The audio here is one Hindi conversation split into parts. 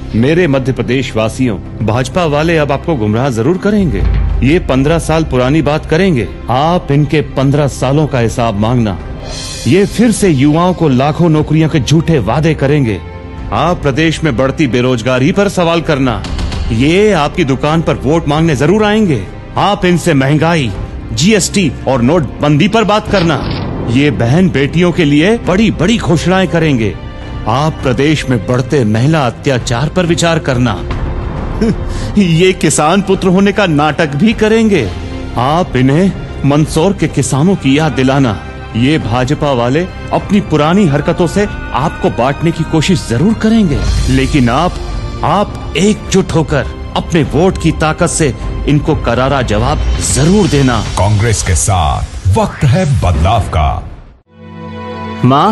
मेरे मध्य प्रदेश वासियों, भाजपा वाले अब आपको गुमराह जरूर करेंगे। ये 15 साल पुरानी बात करेंगे। आप इनके 15 सालों का हिसाब मांगना। ये फिर से युवाओं को लाखों नौकरियों के झूठे वादे करेंगे। आप प्रदेश में बढ़ती बेरोजगारी पर सवाल करना। ये आपकी दुकान पर वोट मांगने जरूर आएंगे। आप इनसे महंगाई, जीएसटी और नोटबंदी पर बात करना। ये बहन बेटियों के लिए बड़ी बड़ी घोषणाएं करेंगे। आप प्रदेश में बढ़ते महिला अत्याचार पर विचार करना। ये किसान पुत्र होने का नाटक भी करेंगे। आप इन्हें मंदसौर के किसानों की याद दिलाना। ये भाजपा वाले अपनी पुरानी हरकतों से आपको बांटने की कोशिश जरूर करेंगे, लेकिन आप एकजुट होकर अपने वोट की ताकत से इनको करारा जवाब जरूर देना। कांग्रेस के साथ वक्त है बदलाव का। माँ,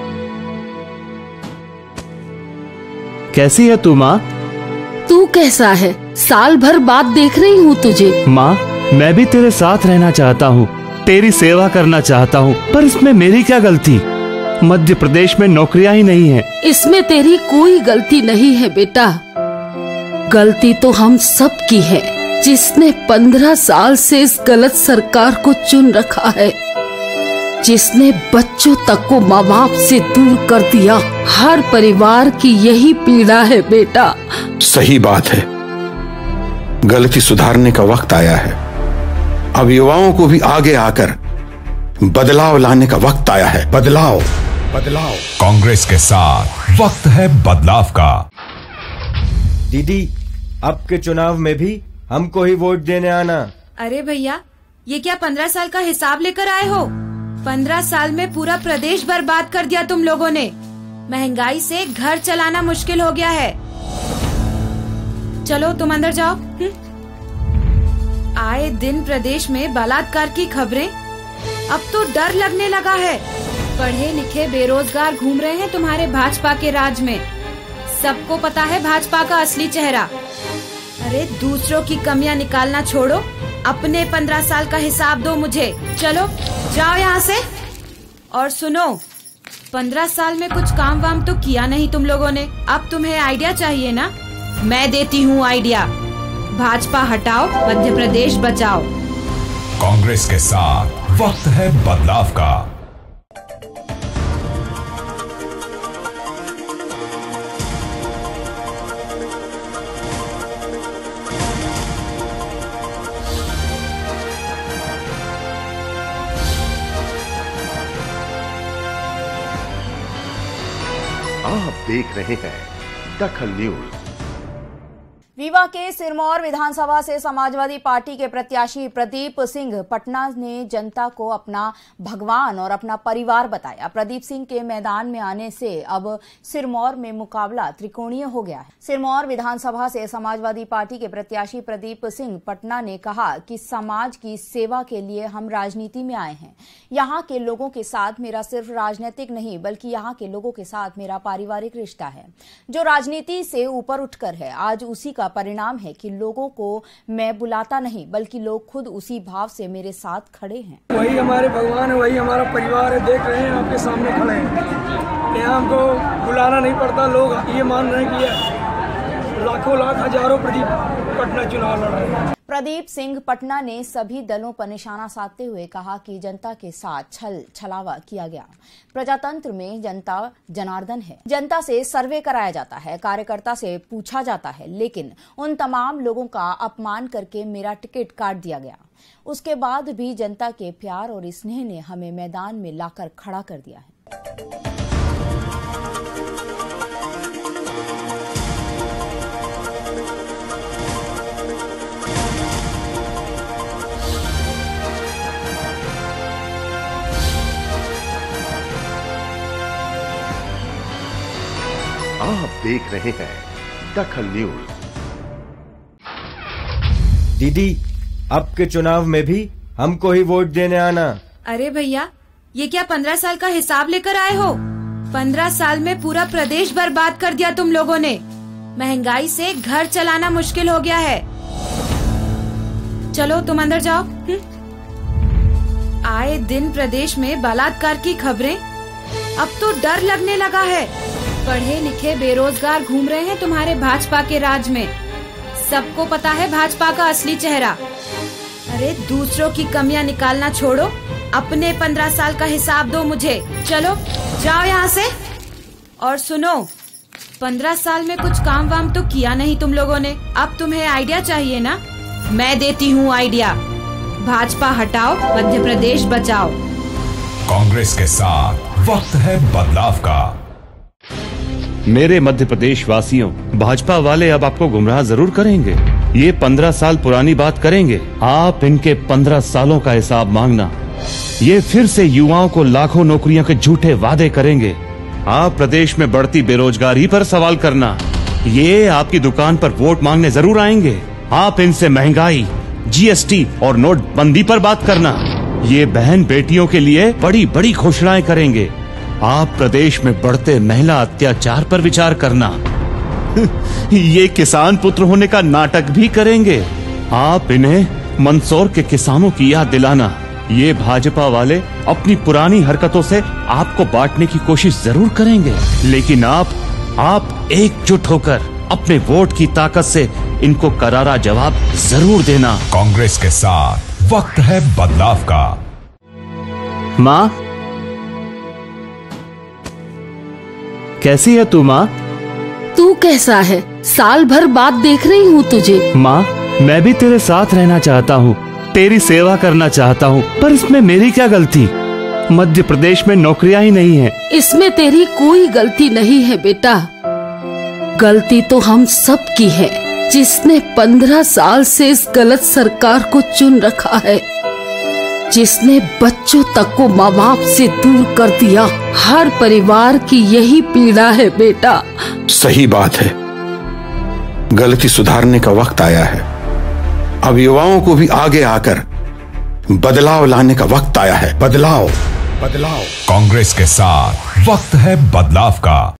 कैसी है तू माँ? तू कैसा है? साल भर बाद देख रही हूँ तुझे। माँ, मैं भी तेरे साथ रहना चाहता हूँ, तेरी सेवा करना चाहता हूँ, पर इसमें मेरी क्या गलती? मध्य प्रदेश में नौकरियाँ ही नहीं है। इसमें तेरी कोई गलती नहीं है बेटा। गलती तो हम सब की है, जिसने 15 साल से इस गलत सरकार को चुन रखा है, जिसने बच्चों तक को माँ बाप से दूर कर दिया। हर परिवार की यही पीड़ा है बेटा। सही बात है, गलती सुधारने का वक्त आया है। अब युवाओं को भी आगे आकर बदलाव लाने का वक्त आया है। बदलाव। कांग्रेस के साथ वक्त है बदलाव का। दीदी, अब के चुनाव में भी हमको ही वोट देने आना। अरे भैया, ये क्या 15 साल का हिसाब लेकर आए हो? 15 साल में पूरा प्रदेश बर्बाद कर दिया तुम लोगों ने। महंगाई से घर चलाना मुश्किल हो गया है। चलो तुम अंदर जाओ। आए दिन प्रदेश में बलात्कार की खबरें। अब तो डर लगने लगा है। पढ़े लिखे बेरोजगार घूम रहे हैं तुम्हारे भाजपा के राज में। सबको पता है भाजपा का असली चेहरा। अरे दूसरों की कमियां निकालना छोड़ो, अपने 15 साल का हिसाब दो मुझे। चलो जाओ यहाँ से। और सुनो, 15 साल में कुछ काम वाम तो किया नहीं तुम लोगों ने। अब तुम्हें आइडिया चाहिए ना? मैं देती हूँ आइडिया। भाजपा हटाओ, मध्य प्रदेश बचाओ। कांग्रेस के साथ वक्त है बदलाव का। आप देख रहे हैं दखल न्यूज। रीवा के सिरमौर विधानसभा से समाजवादी पार्टी के प्रत्याशी प्रदीप सिंह पटना ने जनता को अपना भगवान और अपना परिवार बताया। प्रदीप सिंह के मैदान में आने से अब सिरमौर में मुकाबला त्रिकोणीय हो गया है। सिरमौर विधानसभा से समाजवादी पार्टी के प्रत्याशी प्रदीप सिंह पटना ने कहा कि समाज की सेवा के लिए हम राजनीति में आए हैं। यहाँ के लोगों के साथ मेरा सिर्फ राजनीतिक नहीं, बल्कि यहाँ के लोगों के साथ मेरा पारिवारिक रिश्ता है, जो राजनीति से ऊपर उठकर है। आज उसी का परिणाम है कि लोगों को मैं बुलाता नहीं, बल्कि लोग खुद उसी भाव से मेरे साथ खड़े हैं। वही हमारे भगवान है, वही हमारा परिवार है। देख रहे हैं, आपके सामने खड़े हैं। यहाँ हमको बुलाना नहीं पड़ता। लोग ये मान रहे हैं कि लाखों लाख हजारों प्रदीप पटना चुनाव लड़ रहे हैं। प्रदीप सिंह पटना ने सभी दलों पर निशाना साधते हुए कहा कि जनता के साथ छल छलावा किया गया। प्रजातंत्र में जनता जनार्दन है। जनता से सर्वे कराया जाता है, कार्यकर्ता से पूछा जाता है, लेकिन उन तमाम लोगों का अपमान करके मेरा टिकट काट दिया गया। उसके बाद भी जनता के प्यार और स्नेह ने हमें मैदान में लाकर खड़ा कर दिया है। आप देख रहे हैं दखल न्यूज। दीदी, अब के चुनाव में भी हमको ही वोट देने आना। अरे भैया, ये क्या 15 साल का हिसाब लेकर आए हो? 15 साल में पूरा प्रदेश बर्बाद कर दिया तुम लोगों ने। महंगाई से घर चलाना मुश्किल हो गया है। चलो तुम अंदर जाओ। आए दिन प्रदेश में बलात्कार की खबरें। अब तो डर लगने लगा है। पढ़े लिखे बेरोजगार घूम रहे हैं तुम्हारे भाजपा के राज में। सबको पता है भाजपा का असली चेहरा। अरे दूसरों की कमियां निकालना छोड़ो, अपने 15 साल का हिसाब दो मुझे। चलो जाओ यहाँ से। और सुनो, 15 साल में कुछ काम वाम तो किया नहीं तुम लोगों ने। अब तुम्हें आइडिया चाहिए ना, मैं देती हूँ आइडिया। भाजपा हटाओ, मध्य प्रदेश बचाओ। कांग्रेस के साथ वक्त है बदलाव का। मेरे मध्य प्रदेश वासियों, भाजपा वाले अब आपको गुमराह जरूर करेंगे। ये 15 साल पुरानी बात करेंगे। आप इनके 15 सालों का हिसाब मांगना। ये फिर से युवाओं को लाखों नौकरियों के झूठे वादे करेंगे। आप प्रदेश में बढ़ती बेरोजगारी पर सवाल करना। ये आपकी दुकान पर वोट मांगने जरूर आएंगे। आप इनसे महंगाई, जीएसटी और नोटबंदी पर बात करना। ये बहन बेटियों के लिए बड़ी बड़ी घोषणाएं करेंगे। आप प्रदेश में बढ़ते महिला अत्याचार पर विचार करना। ये किसान पुत्र होने का नाटक भी करेंगे। आप इन्हें मंदसौर के किसानों की याद दिलाना। ये भाजपा वाले अपनी पुरानी हरकतों से आपको बांटने की कोशिश जरूर करेंगे, लेकिन आप एकजुट होकर अपने वोट की ताकत से इनको करारा जवाब जरूर देना। कांग्रेस के साथ वक्त है बदलाव का। माँ, कैसी है तू माँ? तू कैसा है? साल भर बाद देख रही हूँ तुझे। माँ, मैं भी तेरे साथ रहना चाहता हूँ, तेरी सेवा करना चाहता हूँ, पर इसमें मेरी क्या गलती? मध्य प्रदेश में नौकरियां ही नहीं है। इसमें तेरी कोई गलती नहीं है बेटा। गलती तो हम सब की है, जिसने 15 साल से इस गलत सरकार को चुन रखा है, जिसने बच्चों तक को माँ बाप से दूर कर दिया। हर परिवार की यही पीड़ा है बेटा। सही बात है, गलती सुधारने का वक्त आया है। अब युवाओं को भी आगे आकर बदलाव लाने का वक्त आया है। बदलाव। कांग्रेस के साथ वक्त है बदलाव का।